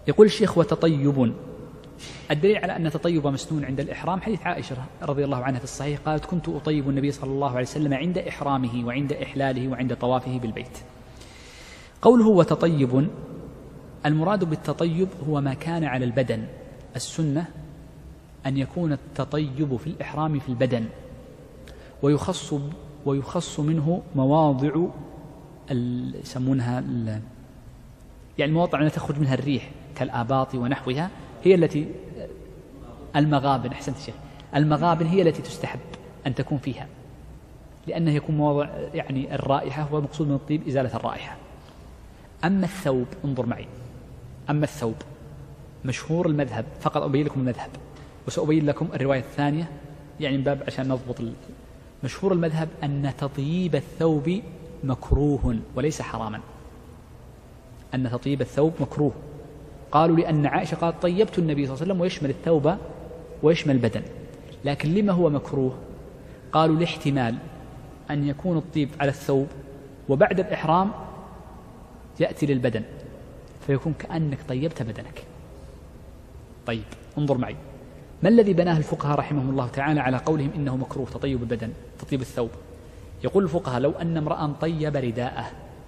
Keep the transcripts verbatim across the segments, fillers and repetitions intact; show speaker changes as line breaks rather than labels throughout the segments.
يقول الشيخ وتطيب. الدليل على أن تطيب مسنون عند الإحرام حديث عائشة رضي الله عنها في الصحيح قالت كنت أطيب النبي صلى الله عليه وسلم عند إحرامه وعند إحلاله وعند طوافه بالبيت. قوله وتطيب، المراد بالتطيب هو ما كان على البدن. السنة أن يكون التطيب في الإحرام في البدن، ويخص ويخص منه مواضع يسمونها يعني المواضع التي تخرج منها الريح كالآباط ونحوها، هي التي المغابن. أحسنت الشيخ، المغابن هي التي تستحب أن تكون فيها، لأنه يكون مواضع يعني الرائحة، هو المقصود من الطيب إزالة الرائحة. أما الثوب، انظر معي، أما الثوب مشهور المذهب، فقط أبين لكم المذهب وسأبين لكم الرواية الثانية يعني من باب عشان نضبط. مشهور المذهب أن تطيب الثوب مكروه وليس حراما، أن تطيب الثوب مكروه. قالوا لأن عائشة قالت طيبت النبي صلى الله عليه وسلم ويشمل الثوب ويشمل البدن. لكن لما هو مكروه؟ قالوا لاحتمال أن يكون الطيب على الثوب وبعد الإحرام يأتي للبدن فيكون كأنك طيبت بدنك. طيب انظر معي، ما الذي بناه الفقهاء رحمهم الله تعالى على قولهم إنه مكروه تطيب البدن تطيب الثوب؟ يقول الفقهاء لو أن امرأ طيب رداءه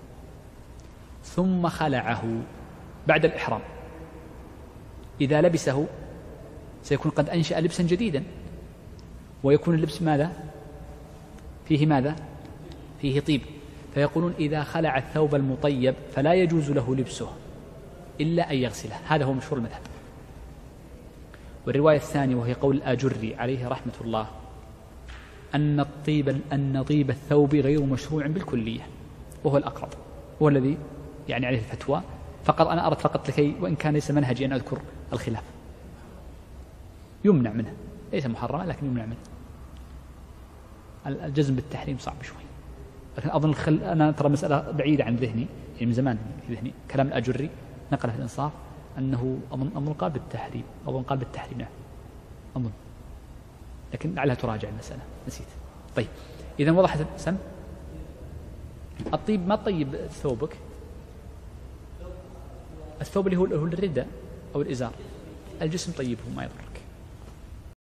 ثم خلعه بعد الإحرام، إذا لبسه سيكون قد أنشأ لبسا جديدا، ويكون اللبس ماذا؟ فيه ماذا؟ فيه طيب. فيقولون إذا خلع الثوب المطيب فلا يجوز له لبسه إلا أن يغسله. هذا هو مشهور المذهب. والرواية الثانية وهي قول الآجري عليه رحمة الله أن الطيب أن طيب الثوب غير مشروع بالكلية، وهو الأقرب، وهو الذي يعني عليه الفتوى. فقط أنا أردت فقط لكي وإن كان ليس منهجي أن أذكر الخلاف، يمنع منه، ليس محرما لكن يمنع منه. الجزم بالتحريم صعب شوي، لكن أظن الخل... أنا ترى مسألة بعيدة عن ذهني يعني من زمان في ذهني. كلام الأجري نقله في الإنصاف أنه أظن أظن قال بالتحريم، أظن قال بالتحريم نعم أظن، لكن لعلها تراجع المسألة، نسيت. طيب إذا وضحت سم الطيب. ما تطيب ثوبك، الثوب اللي هو الرداء أو الإزار، الجسم طيبه ما يضر.